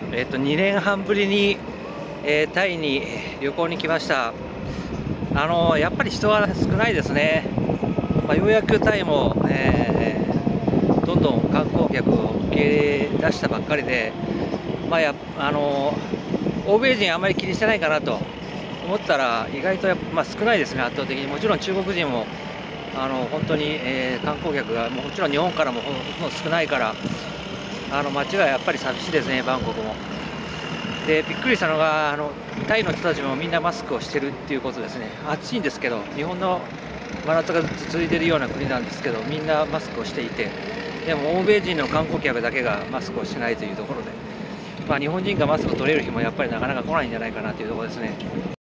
2年半ぶりに、タイに旅行に来ました。やっぱり人は少ないですね。ようやくタイも、どんどん観光客を受け入れ出したばっかりで、欧米人あまり気にしてないかなと思ったら、意外と少ないですね、圧倒的に。もちろん中国人も本当に、観光客がもちろん日本からも少ないから、街がやっぱり寂しいですね、バンコクも。で、びっくりしたのがタイの人たちもみんなマスクをしてるっていうことですね。暑いんですけど、日本の真夏が続いているような国なんですけど、みんなマスクをしていて、でも欧米人の観光客だけがマスクをしてないというところで、日本人がマスクを取れる日もやっぱりなかなか来ないんじゃないかなというところですね。